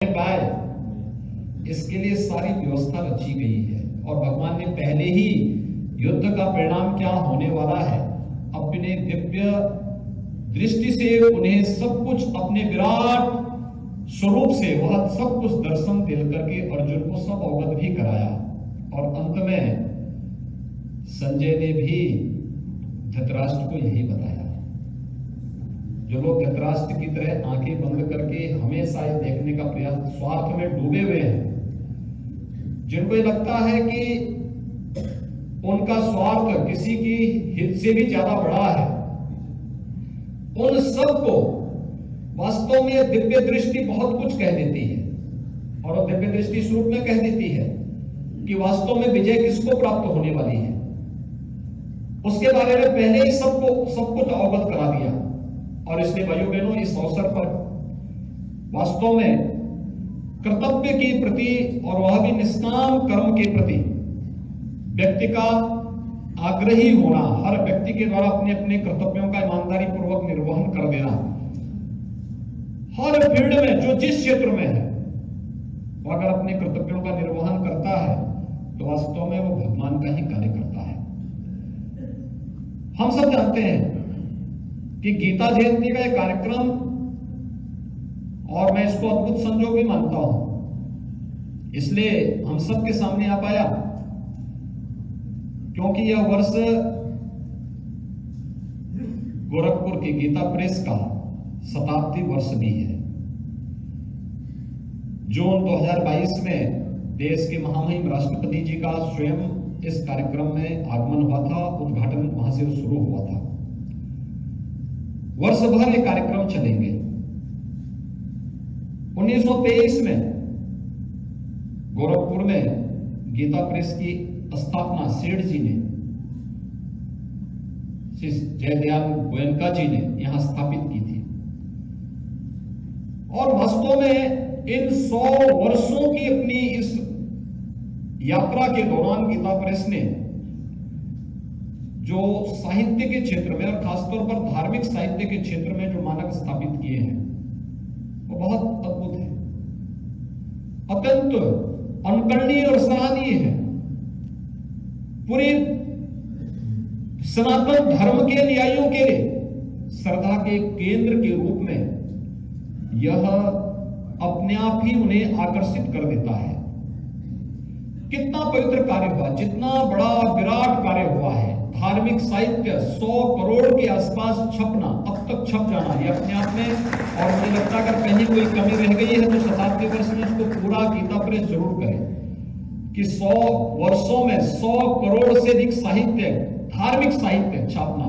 पाए, इसके लिए सारी व्यवस्था रची गई है और भगवान ने पहले ही युद्ध का परिणाम क्या होने वाला है अपने दिव्य दृष्टि से उन्हें सब कुछ अपने विराट स्वरूप से वह सब कुछ दर्शन दे करके अर्जुन को सब अवगत भी कराया। और अंत में संजय ने भी धृतराष्ट्र को यही बताया। जो लोग धृतराष्ट्र की तरह आंखें बंद करके हमेशा ये देखने का प्रयास स्वार्थ में डूबे हुए हैं, जिनको ये लगता है कि उनका स्वार्थ किसी की हित से भी ज्यादा बड़ा है, उन सबको वास्तव में दिव्य दृष्टि बहुत कुछ कह देती है। और दिव्य दृष्टि स्वरूप में कह देती है कि वास्तव में विजय किसको प्राप्त होने वाली है, उसके बारे में पहले ही सब कुछ अवगत करा दिया। और इसलिए भाइयों बहनों, इस अवसर पर वास्तव में कर्तव्य के प्रति और वह भी निष्काम कर्म के प्रति व्यक्ति का आग्रही होना, हर व्यक्ति के द्वारा अपने अपने कर्तव्यों का ईमानदारी पूर्वक निर्वहन कर देना, हर फील्ड में जो जिस क्षेत्र में है वो अगर अपने कर्तव्यों का निर्वहन करता है तो वास्तव में वो भगवान का ही कार्य करता है। हम सब जानते हैं कि गीता जयंती का एक कार्यक्रम, और मैं इसको अद्भुत संजोग भी मानता हूं, इसलिए हम सबके सामने आ पाया क्योंकि यह वर्ष गोरखपुर की गीता प्रेस का शताब्दी वर्ष भी है। जून 2022 में देश के महामहिम राष्ट्रपति जी का स्वयं इस कार्यक्रम में आगमन हुआ था, उद्घाटन वहां से शुरू हुआ था। वर्ष भर ये कार्यक्रम चलेंगे। 1923 में गोरखपुर में गीता प्रेस की स्थापना सेठ जी ने, श्री जयदयाल गोयनका जी ने यहां स्थापित की थी। और वास्तव में इन 100 वर्षों की अपनी इस यात्रा के दौरान गीता प्रेस ने जो साहित्य के क्षेत्र में और खासतौर पर धार्मिक साहित्य के क्षेत्र में जो मानक स्थापित किए हैं वो बहुत अद्भुत है, अत्यंत अनुकरणीय और सराहनीय है। पूरे सनातन धर्म के अनुयायियों के लिए श्रद्धा के केंद्र के रूप में यह अपने आप ही उन्हें आकर्षित कर देता है। कितना पवित्र कार्य हुआ, जितना बड़ा विराट कार्य हुआ है। धार्मिक साहित्य 100 करोड़ के आसपास छपना, अब तक छप जाना, ये अपने आप में, और मुझे लगता है अगर कहीं कोई कमी रह गई है तो शताब्दी वर्ष में इसको पूरा गीता प्रेस जरूर करे कि 100 वर्षों में 100 करोड़ से अधिक साहित्य, धार्मिक साहित्य छापना,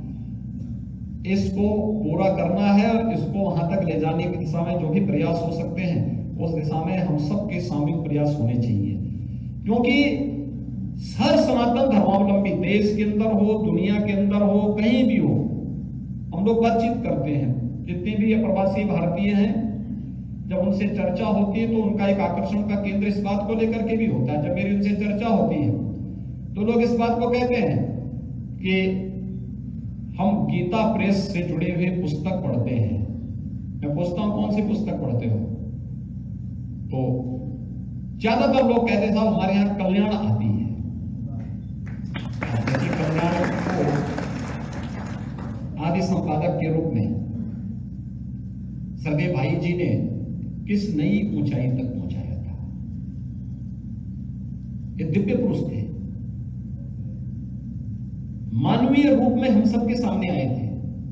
इसको पूरा करना है। और इसको वहां तक ले जाने की दिशा में जो भी प्रयास हो सकते हैं उस दिशा में हम सबके सामूहिक प्रयास होने चाहिए, क्योंकि हर सनातन धर्मावलंबी देश के अंदर हो, दुनिया के अंदर हो, कहीं भी हो, हम लोग बातचीत करते हैं, जितने भी ये प्रवासी भारतीय हैं, जब उनसे चर्चा होती है तो उनका एक आकर्षण का केंद्र इस बात को लेकर के भी होता है। जब मेरी उनसे चर्चा होती है तो लोग इस बात को कहते हैं कि हम गीता प्रेस से जुड़े हुए पुस्तक पढ़ते हैं। मैं पूछता हूं कौन सी पुस्तक पढ़ते हो, तो ज्यादातर लोग कहते हैं साहब हमारे यहां कल्याण आती है। कल्याण को आदि संपादक के रूप में सरदेव भाई जी ने किस नई ऊंचाई तक पहुंचाया था। ये दिव्य पुरुष थे, मानवीय रूप में हम सबके सामने आए थे।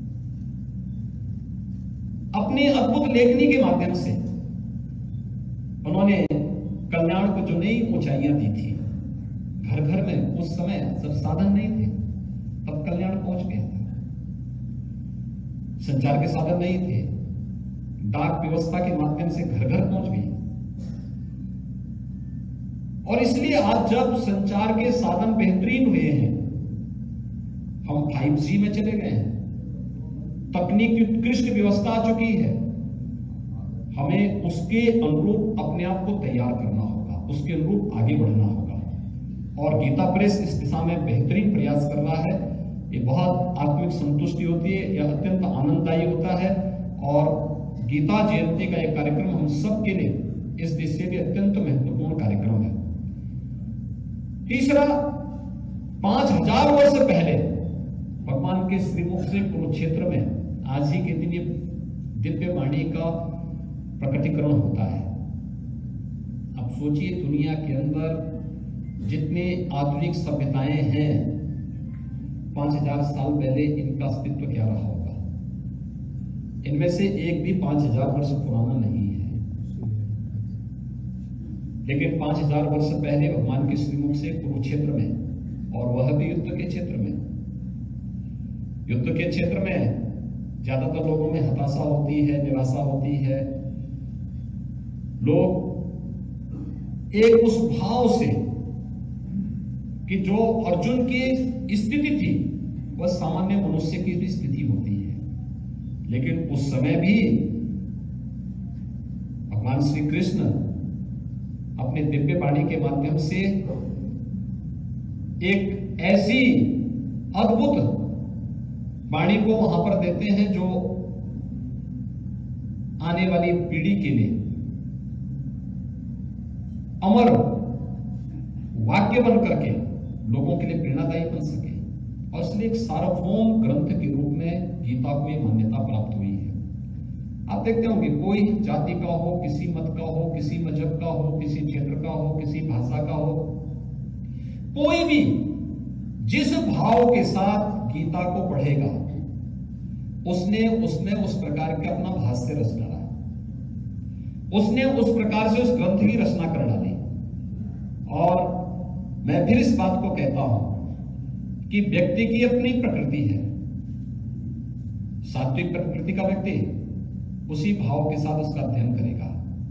अपनी अद्भुत लेखनी के माध्यम से उन्होंने कल्याण को जो नई ऊंचाइयां दी थी, घर घर में उस समय जब साधन नहीं थे तब कल्याण पहुंच गया था। संचार के साधन नहीं थे, डाक व्यवस्था के माध्यम से घर घर पहुंच गई। और इसलिए आज जब संचार के साधन बेहतरीन हुए हैं, हम 5G में चले गए हैं, तकनीक की उत्कृष्ट व्यवस्था आ चुकी है, हमें उसके अनुरूप अपने आप को तैयार करना होगा, उसके अनुरूप आगे बढ़ना होगा। और गीता प्रेस इस दिशा में बेहतरीन प्रयास कर रहा है। ये बहुत आत्मिक संतुष्टि होती है, यह अत्यंत आनंददायी होता है। और गीता जयंती का एक कार्यक्रम हम सब के लिए इस दृष्टि से भी अत्यंत महत्वपूर्ण कार्यक्रम है। तीसरा, 5000 वर्ष पहले भगवान के श्रीमुख से कुरुक्षेत्र में आज ही के दिन ये दिव्य वाणी का प्रकटीकरण होता है। अब सोचिए, दुनिया के अंदर जितने आधुनिक सभ्यताएं हैं, 5000 साल पहले इनका अस्तित्व क्या रहा होगा? इनमें से एक भी 5000 वर्ष पुराना नहीं है। लेकिन 5000 वर्ष पहले भगवान के श्रीमुख से कुरुक्षेत्र में, और वह भी युद्ध के क्षेत्र में, युद्ध के क्षेत्र में ज्यादातर लोगों में हताशा होती है, निराशा होती है। लोग एक उस भाव से कि जो अर्जुन की स्थिति थी वह सामान्य मनुष्य की भी स्थिति होती है, लेकिन उस समय भी भगवान श्री कृष्ण अपने दिव्य वाणी के माध्यम से एक ऐसी अद्भुत वाणी को वहां पर देते हैं जो आने वाली पीढ़ी के लिए अमर वाक्य बन करके लोगों के लिए प्रेरणादायी बन सके। और इसलिए एक सार्वभौम ग्रंथ के रूप में गीता को यह मान्यता प्राप्त हुई है। आप देखते होंगे, कोई जाति का हो, किसी मत का हो, किसी मजहब का हो, किसी क्षेत्र का हो, किसी भाषा का हो, कोई भी जिस भाव के साथ गीता को पढ़ेगा उसने उसमें उस प्रकार के अपना भाष्य रच डाला, उसने उस प्रकार से उस ग्रंथ की रचना कर डाली। और मैं फिर इस बात को कहता हूं कि व्यक्ति की अपनी प्रकृति है। सात्विक प्रकृति का व्यक्ति उसी भाव के साथ उसका अध्ययन करेगा,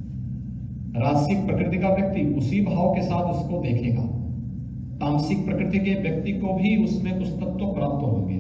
राजसिक प्रकृति का व्यक्ति उसी भाव के साथ उसको देखेगा, तामसिक प्रकृति के व्यक्ति को भी उसमें कुछ तत्व प्राप्त होंगे।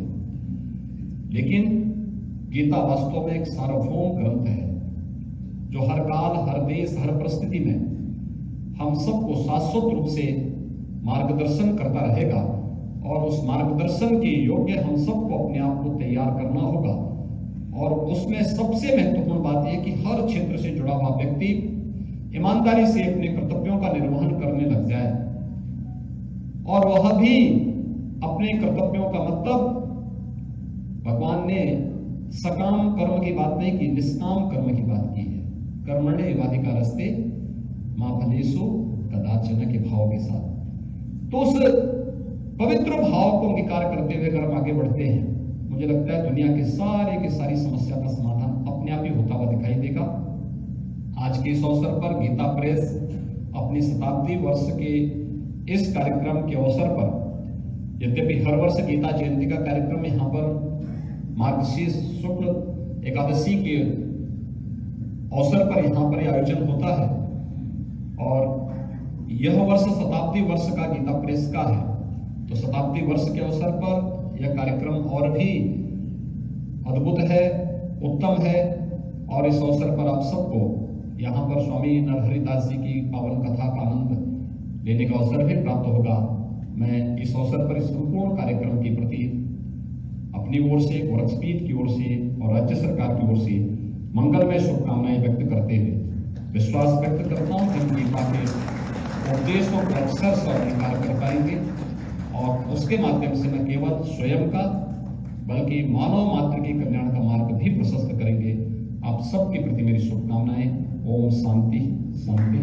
लेकिन गीता वास्तव में एक सार्वभौम ग्रंथ है जो हर काल, हर देश, हर परिस्थिति में हम सबको शाश्वत रूप से मार्गदर्शन करता रहेगा। और उस मार्गदर्शन के योग्य हम सबको अपने आप को तैयार करना होगा। और उसमें सबसे महत्वपूर्ण बात यह कि हर क्षेत्र से जुड़ा हुआ व्यक्ति ईमानदारी से अपने कर्तव्यों का निर्वहन करने लग जाए, और वह भी अपने कर्तव्यों का मतलब, भगवान ने सकाम कर्म की बात नहीं की, निष्काम कर्म की बात की है। कर्मण्येवाधिकारस्ते मा फलेषु कदाचन के भाव के साथ। तो उस पवित्र भाव को अंगीकार करते हुए अगर हम आगे बढ़ते हैं, मुझे लगता है दुनिया के सारे की सारी समस्या का समाधान अपने आप ही होता हुआ दिखाई देगा। आज के इस अवसर पर गीता प्रेस अपनी शताब्दी वर्ष के इस कार्यक्रम के अवसर पर, यद्यपि हर वर्ष गीता जयंती का कार्यक्रम यहाँ पर मार्गशीर्ष शुक्ल एकादशी के अवसर पर यहाँ पर आयोजन होता है, और यह वर्ष शताब्दी वर्ष का गीता प्रेस का है। तो शताब्दी वर्ष के अवसर पर यह कार्यक्रम और भी अद्भुत है, उत्तम है। और इस अवसर पर आप सबको यहाँ पर स्वामी नरहरिदास जी की पावन कथा का आनंद लेने का अवसर भी प्राप्त होगा। मैं इस अवसर पर इस संपूर्ण कार्यक्रम के प्रति अपनी ओर से, गोरक्षपीठ की ओर से और राज्य सरकार की ओर से मंगलमय शुभकामनाएं व्यक्त करते हुए विश्वास व्यक्त करता हूं कि हम गीता के उपदेशों को अक्षर से अंगीकार कर पाएंगे, और उसके माध्यम से न केवल स्वयं का बल्कि मानव मात्र के कल्याण का मार्ग भी प्रशस्त करेंगे। आप सबके प्रति मेरी शुभकामनाएं। ओम शांति शांति।